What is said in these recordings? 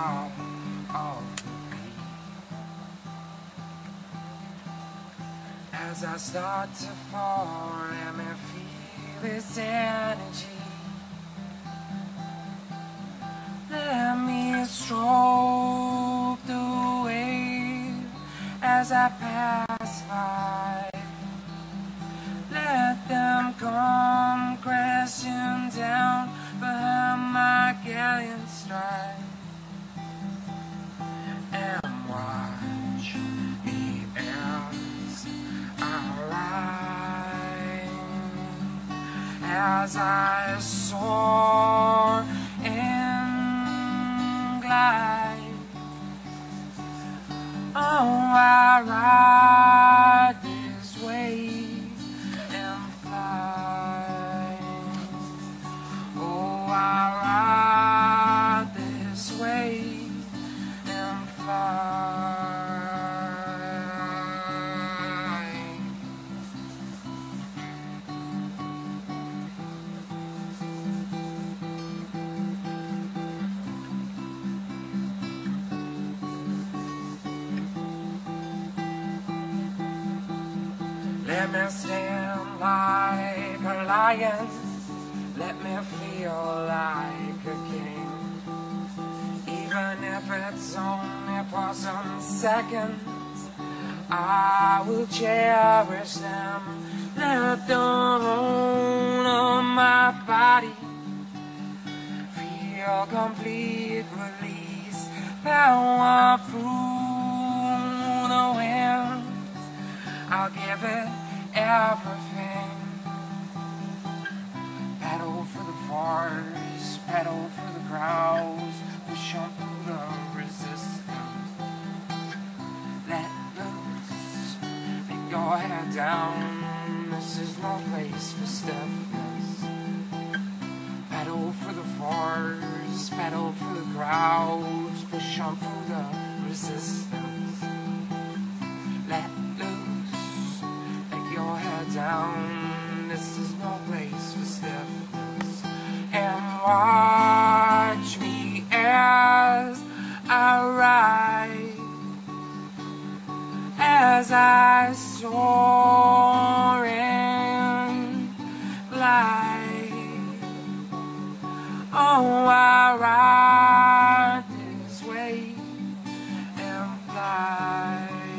out of the beat. As I start to fall, let me feel this energy. Let me stroke the wave as I pass by. Let them come crashing down behind my galleon stride, and watch me as I ride, as I soar and glide. Oh, I ride this wave and fly. Oh, I ride this wave and fly. Let me stand like a lion, let me feel like a king. Even if it's only for some seconds, I will cherish them. Let the whole of my body feel complete release. Power through the wind, I'll give it everything. Paddle for the forest, paddle for the crowds, push on through the resistance. Let loose, let your head down, this is no place for stiffness. Paddle for the forest, paddle for the crowds, push on through the resistance. Let your head down, this is no place for stiffness. And watch me as I ride, as I soar and glide. Oh, I ride this way and fly.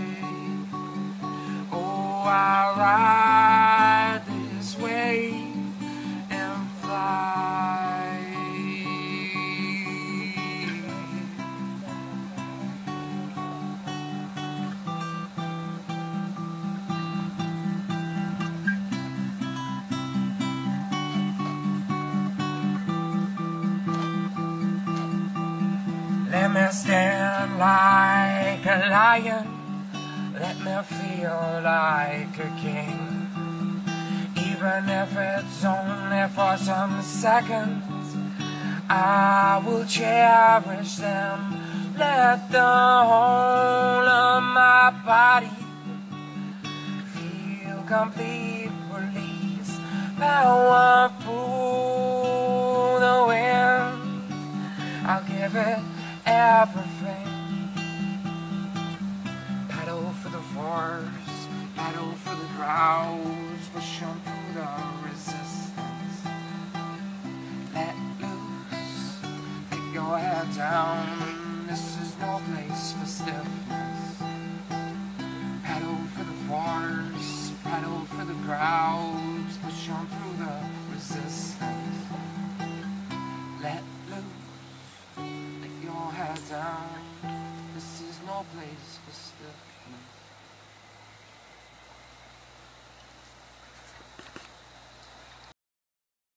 I ride this way and fly. Let me stand like a lion, let me feel like a king. Even if it's only for some seconds, I will cherish them. Let the whole of my body feel complete release. Power through the wind, I'll give it everything. Paddle for the force, paddle for the crowds, push on through the resistance. Let loose, let your head down, this is no place for stiffness. Paddle for the force, paddle for the crowds, push on through the resistance. Let loose, let your head down, this is no place for stiffness.